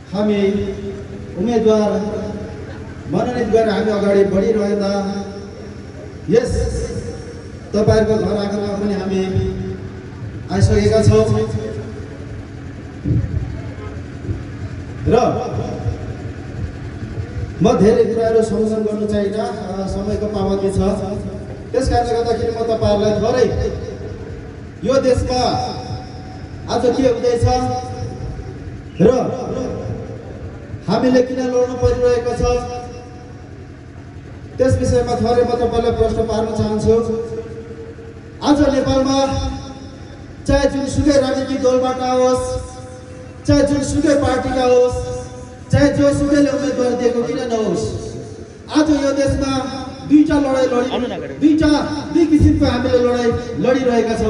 हामी उम्मेदवार मनोनित गरेर हामी अगाडि बढिरहेका यस तपाईहरुको घर आँगनमा पनि हामी आइसकेका छौं र म धेरै कुराहरू सम्झन गर्नु चाहिन्न, समयको पाबन्दी छ। त्यसकारणले गर्दाखेरि म तपाईहरुलाई थोरै यो देशमा आज के हुँदैछ र हामीले किन लड्नु परिरहेको छ त्यस विषयमा थोरै म तपाईलाई प्रश्न पार्न चाहन्छु। आज नेपालमा चाहे जुनसुकै राजनीतिक दलबाट आओस्, चाहे जुनसुकै पार्टीका होस्, चाहे जोसुकैले उम्मेदवार दिएको किन नहोस्, आज यो देशमा दुई किसिमको हामीले लडाई लडिरहेका छौं।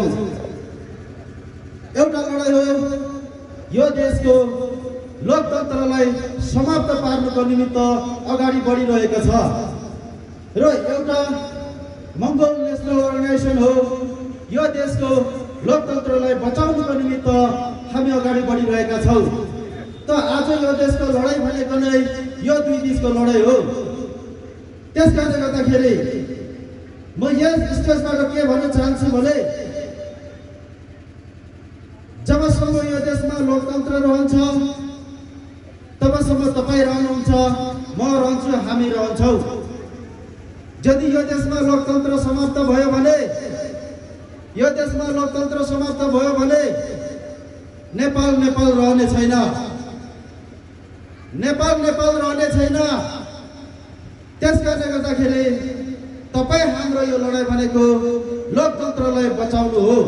एउटा लडाई हो यो देशको लोकतन्त्रलाई समाप्त पार्नको निमित्त अगाडि बढिरहेको छ र एउटा मंगोल नेशनल अर्गनाइजेसन हो यो देशको लोकतन्त्रलाई बचाउनको निमित्त हामी अगाडि बढिरहेका छौं। त आज यो देशको लडाई भनेको नै यो दुई देशको लडाई हो। त्यसकारणले गर्दाखेरि म यस स्टेजबाट के भन्न चाहन्छु भने जबसम्म यो देशमा लोकतन्त्र रहन्छ तबसम्म तपाई रहनुहुन्छ, म रहन्छु, हामी रहन्छौं। यदि यो देशमा लोकतन्त्र समाप्त भयो भने, यो देशमा लोकतन्त्र समाप्त भयो भने नेपाल नेपाल रहने छैन, नेपाल नेपाल रहने छैन। त्यसकारणले गर्दाखेरि तपाई हाम्रो यो लडाई भनेको लोकतन्त्रलाई बचाउनु हो।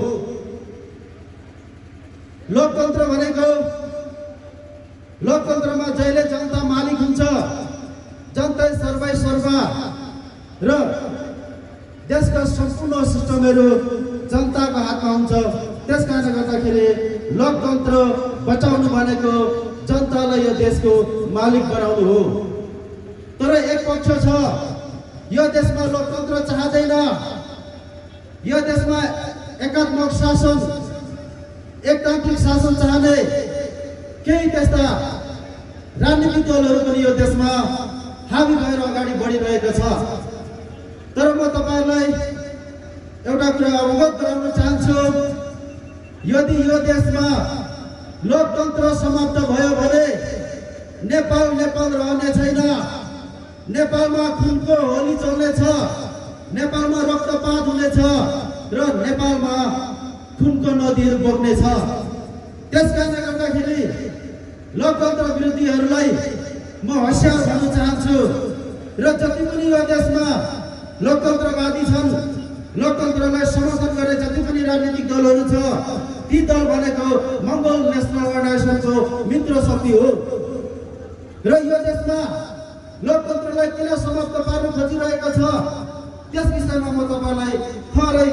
लोकतन्त्र भनेको लोकतन्त्रमा जहिले जनता मालिक हुन्छ, जनता सर्वै सर्वा र देशका सम्पूर्ण सिस्टमहरू जनताको हातमा हुन्छ। त्यसकारणले गर्दाखेरि लोकतन्त्र बचाउनु भनेको जनतालाई यो देशको मालिक बनाउनु हो। तर एक पक्ष छ यो देशमा लोकतन्त्र चाहदैन, यो देशमा एकात्मक शासन, एकतान्त्रिक शासन चाहने केही त्यस्ता राजनीतिक दलहरू पनि यो देशमा हावी भएर अगाडि बढिरहेको छ। तर म तपाईहरुलाई एउटा कुरा अवगत गराउन चाहन्छु, यदि यो देशमा लोकतन्त्र समाप्त भयो भने नेपाल नेपाल रहने छैन। नेपालमा खुनको होली चल्नेछ, नेपालमा रक्तपात हुनेछ र नेपालमा खुनको नदीहरू बग्नेछ। त्यसकारणले गर्दाखेरि लोकतन्त्र विरोधीहरूलाई म होशियार भन्न चाहन्छु र जति पनि यो देशमा लोकतन्त्रवादी छन्, लोकतन्त्रलाई समर्थन गर्ने जति पनि राजनीतिक दलहरू छ, ती दल भनेको मंगोल नेशनल अर्गनाइजेसनको मित्र शक्ति हो र यो देशमा लोकतन्त्रलाई किन समाप्त पार्न खोजिरहेको छ त्यस विषयमा म तपाईलाई थोरै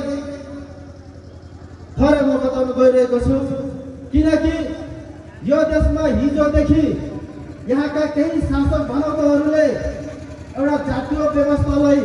म बताउन गइरहेको छु। किनकि यो देशमा हिजोदेखि यहाँका केही शासक भनौटहरूले एउटा जातीय व्यवस्थालाई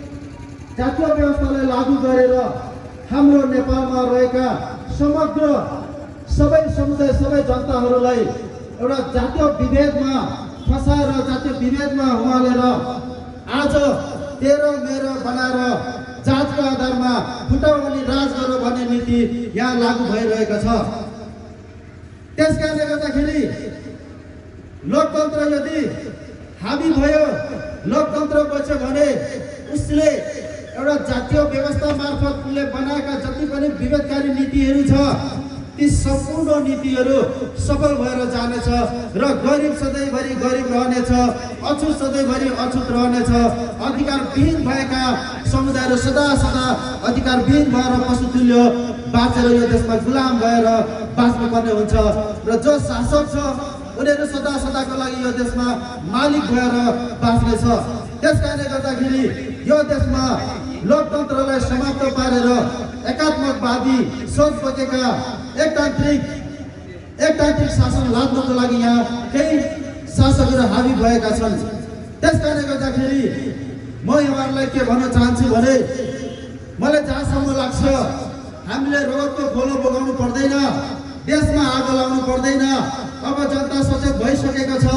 लागू गरेर हाम्रो नेपालमा रहेका समग्र सबै समुदाय, सबै जनताहरूलाई एउटा जातीय विभेदमा फसाएर, जातीय विभेदमा उमालेर आज तेरो मेरो बनाएर जातको आधारमा फुटाउ अनि राज गर भन्ने नीति यहाँ लागू भइरहेको छ। त्यसकारणले गर्दाखेरि लोकतन्त्र यदि हावी भयो, लोकतन्त्र बच्यो भने उसले एउटा जातीय व्यवस्था मार्फतले बनाएका जति पनि विभेदकारी नीतिहरू छ ती सम्पूर्ण नीतिहरू सफल भएर जानेछ र गरिब सधैँभरि गरिब रहनेछ, अछुत सधैँभरि अछुत रहनेछ। अधिकारविहीन भएका समुदायहरू सदा सदा अधिकारविहीन भएर पशुतुल्य बाँचेर यो देशमा गुलाम भएर बाँच्नुपर्ने हुन्छ र जो शासक छ उनीहरू सदा सदाको लागि यो देशमा मालिक भएर बाँच्नेछ। त्यसकारणले गर्दाखेरि यो देशमा लोकतन्त्रलाई समाप्त पारेर एकात्मकवादी सोच बोकेका एकतान्त्रिक शासन लाद्नको लागि यहाँ केही शासकहरू हावी भएका छन्। त्यसकारणले गर्दाखेरि म यहाँहरूलाई के भन्न चाहन्छु भने मलाई जहाँसम्म लाग्छ हामीले रगतको खोलो बोकाउनु पर्दैन, देशमा आगो लाउनु पर्दैन। अब जनता सचेत भइसकेको छ,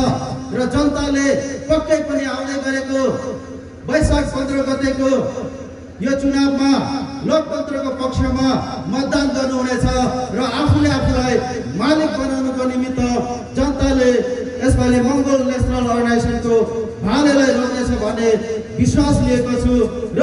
र जनताले पक्कै पनि आउँदै गरेको वैशाख 15 गतेको यो चुनावमा लोकतन्त्रको पक्षमा मतदान गर्नुहुनेछ र आफूले आफूलाई मालिक बनाउनुको निमित्त जनताले यसपालि मङ्गोल नेसनल अर्गनाइजेसनको भालेलाई रोक्नेछ भन्ने विश्वास लिएको छु र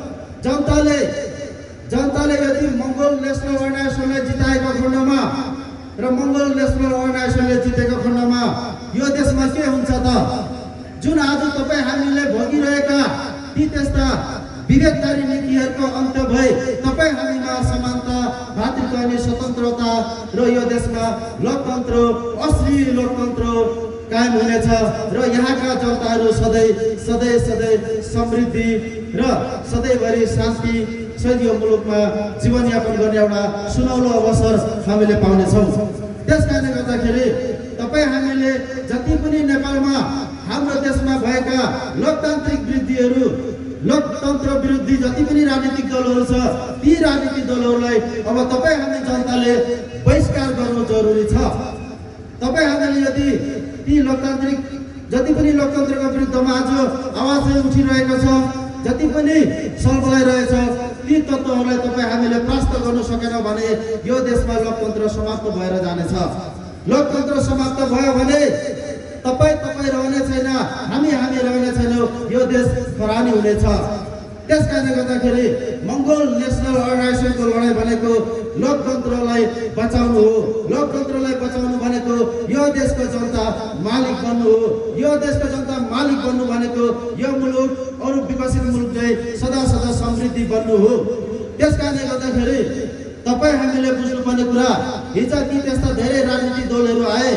जनताले यदि मङ्गोल नेसनल अर्गनाइजेसनलाई जिताएको खण्डमा र मङ्गोल नेसनल अर्गनाइजेसनले जितेको खण्डमा यो देशमा के हुन्छ त? जुन आज तपाईँ हामीले भोगिरहेका ती त्यस्ता विवेककारी नीतिहरूको अन्त्य भए तपाईँ हामीमा समानता, भातृत्व अनि स्वतन्त्रता र यो देशमा लोकतन्त्र, असली लोकतन्त्र कायम हुनेछ र यहाँका जनताहरू सधैँ समृद्धि र सधैँभरि शान्ति सहित यो मुलुकमा जीवनयापन गर्ने एउटा सुनौलो अवसर हामीले पाउनेछौँ। त्यस कारणले गर्दाखेरि तपाईँ हामीले जति पनि नेपालमा हाम्रो देशमा भएका लोकतान्त्रिक वृद्धिहरू, लोकतन्त्र विरुद्धी जति पनि राजनीतिक दलहरू छ ती राजनीतिक दलहरूलाई अब तपाईँ हामी जनताले बहिष्कार गर्नु जरुरी छ। तपाईँ हामीले यदि ती लोकतान्त्रिक जति पनि लोकतन्त्रको विरुद्धमा आज आवाज उठिरहेको छ, जति पनि सल्बलाइरहेछ ती तत्त्वहरूलाई तपाईँ हामीले परास्त गर्न सकेनौँ भने यो देशमा लोकतन्त्र समाप्त भएर जानेछ। लोकतन्त्र समाप्त भयो भने तपाईँ रहने छैन, हामी रहने छैनौँ, यो देश खरानी हुनेछ। त्यस कारणले गर्दाखेरि मङ्गोल नेसनल अर्गनाइजेसनको लडाइँ भनेको लोकतन्त्रलाई बचाउनु हो। लोकतन्त्रलाई बचाउनु भनेको यो देशको जनता मालिक बन्नु हो। यो देशको जनता मालिक बन्नु भनेको यो मुलुक अरू विकसित मुलुक चाहिँ सदा समृद्धि बन्नु हो। त्यस कारणले गर्दाखेरि तपाईँ हामीले बुझ्नुपर्ने कुरा, हिजो ती त्यस्ता धेरै राजनीतिक दलहरू आए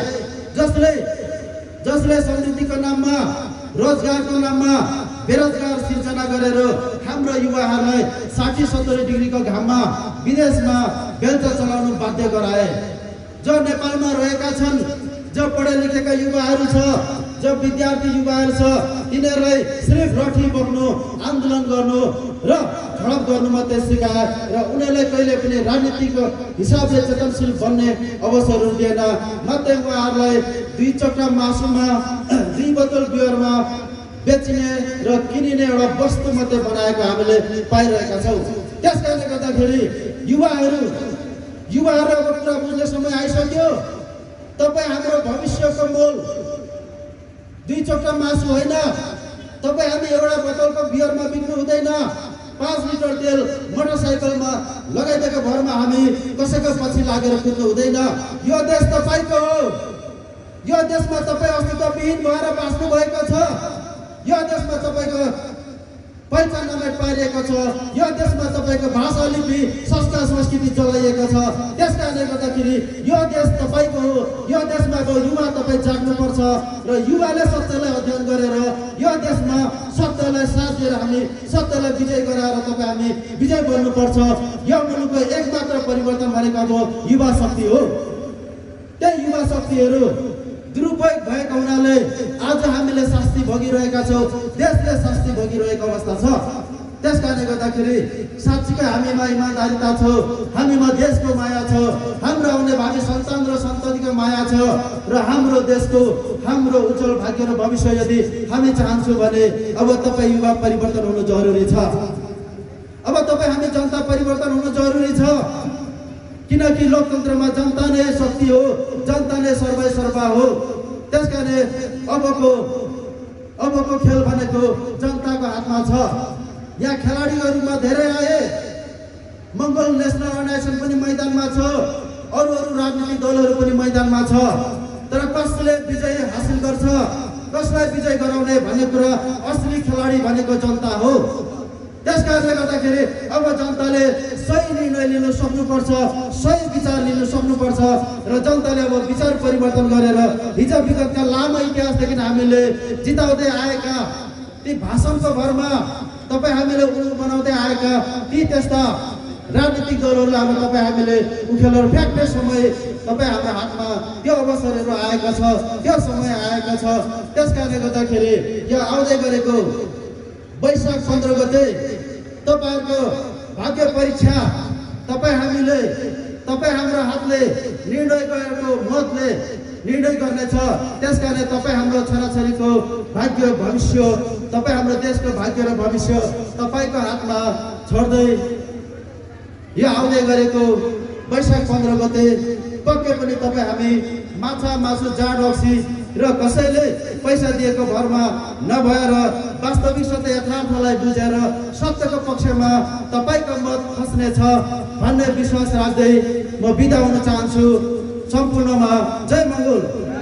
जसले समृद्धिको नाममा, रोजगारको नाममा बेरोजगार सिर्जना गरेर हाम्रो युवाहरूलाई 60-70 डिग्रीको घाममा विदेशमा बेल्चा चलाउनु बाध्य गराए। जो नेपालमा रहेका छन्, जो पढे लेखेका युवाहरू छ, जो विद्यार्थी युवाहरू छ, तिनीहरूलाई सिर्फ लठी बोक्नु, आन्दोलन गर्नु र झडप गर्नु मात्रै सिकाए र उनीहरूलाई कहिले पनि राजनीतिको हिसाबले चेतनशील बन्ने अवसरहरू दिएन। मात्रै उहाँहरूलाई 2 चट्टा मासुमा 2 बोतल बियरमा बेचिने र किनिने एउटा वस्तु मात्रै बनाएको हामीले पाइरहेका छौँ। त्यस कारणले गर्दाखेरि युवाहरू अब कुरा बुझ्ने समय आइसक्यो। तपाईँ हाम्रो भविष्यको मोल 2 चट्टा मासु होइन, तपाईँ हामी एउटा बोतलको बियरमा बिक्नु हुँदैन। 5 लिटर तेल मोटरसाइकलमा लगाइदिएको भरमा हामी कसैको पछि लागेर कुद्नु हुँदैन। यो देश तपाईँको हो। यो देशमा तपाईँ अस्तित्वविहीन भएर बाँच्नु भएको छ। यो देशमा तपाईँको पहिचान नम्बर पाइएको छ। यो देशमा तपाईँको भाषा, लिपि, संस्कार, संस्कृति चलाइएको छ। त्यस कारणले गर्दाखेरि यो देश तपाईँको हो। यो देशमा युवा तपाईँ जाग्नुपर्छ र युवाले सत्यलाई अध्ययन गरेर यो देशमा सत्यलाई साथ दिएर हामी सत्यलाई विजय गराएर तपाईँ हामी विजय बन्नुपर्छ। यो मुलुकको एकमात्र परिवर्तन भनेको अब युवा शक्ति हो। त्यही युवा शक्तिहरू दुरुपयोग भएको हुनाले आज हामीले शास्ति भोगिरहेका छौँ, देशले शास्ति भोगिरहेको अवस्था छ। त्यस कारणले गर्दाखेरि साँच्चीकै हामीमा इमानदारिता छ, हामीमा देशको माया छ, हाम्रो आउने भावी सन्तान र सन्ततिको माया छ र हाम्रो देशको, हाम्रो उज्जवल भाग्य र भविष्य यदि हामी चाहन्छौँ भने अब तपाईँ युवा परिवर्तन हुनु जरुरी छ। अब तपाईँ हामी जनता परिवर्तन हुनु जरुरी छ। किनकि लोकतन्त्रमा जनता नै शक्ति हो, जनता नै सर्वै हो। त्यसकारणले अबको खेल भनेको जनताको हातमा छ। यहाँ खेलाडीहरूमा धेरै आए, मङ्गोल नेसनल अर्गनाइजेसन पनि मैदानमा छ, अरू राजनीतिक दलहरू पनि मैदानमा छ। तर कसले विजय हासिल गर्छ, कसलाई विजय गराउने भन्ने कुरा असली खेलाडी भनेको जनता हो। त्यसकारणले गर्दाखेरि अब जनताले सही निर्णय लिनु सक्नुपर्छ, सही विचार लिनु सक्नुपर्छ र जनताले अब विचार परिवर्तन गरेर हिजो विगतका लामो इतिहासदेखि हामीले जिताउँदै आएका ती भाषणको भरमा तपाईँ हामीले उल्लु बनाउँदै आएका ती त्यस्ता राजनीतिक दलहरूलाई अब तपाईँ हामीले उखेलेर फ्याँक्ने समय तपाईँ हाम्रो हातमा त्यो अवसरहरू आएको छ, त्यो समय आएको छ। त्यसकारणले गर्दाखेरि यो आउँदै गरेको वैशाख 15 गते तपाईहरुको भाग्य परीक्षा तपाईँ हाम्रो हातले निर्णय गरेको मतले निर्णय गर्नेछ। त्यसकारण तपाईँ हाम्रो छोराछोरीको भाग्य भविष्य, तपाईँ हाम्रो देशको भाग्य र भविष्य तपाईँको हातमा छोड्दै यो आउँदै गरेको वैशाख 15 गते पक्कै पनि तपाईँ हामी माछा मासु जाँड रक्सी र कसैले पैसा दिएको भरमा नभएर वास्तविक सत्य यथार्थलाई बुझेर सत्यको पक्षमा तपाईँको मत खस्नेछ भन्ने विश्वास राख्दै म बिदा हुन चाहन्छु। सम्पूर्णमा जय मङ्गल।